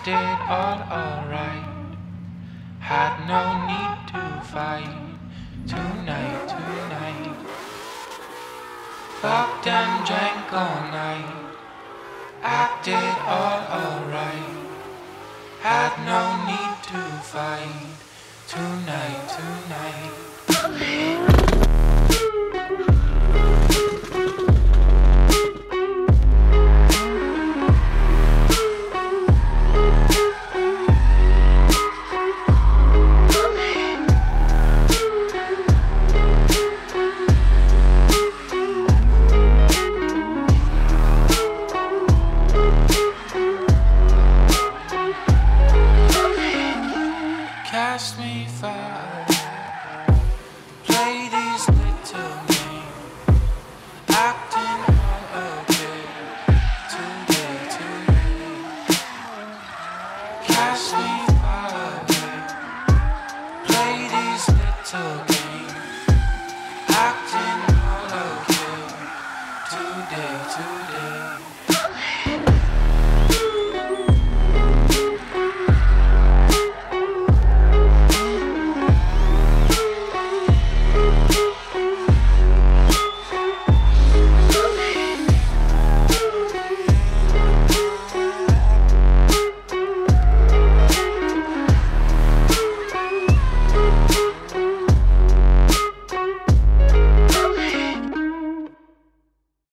acted all alright. Had no need to fight. Tonight. Fucked and drank all night. Acted all alright. Had no need to fight. Tonight. Cast me fire, play these little games, acting all okay, today. Cast me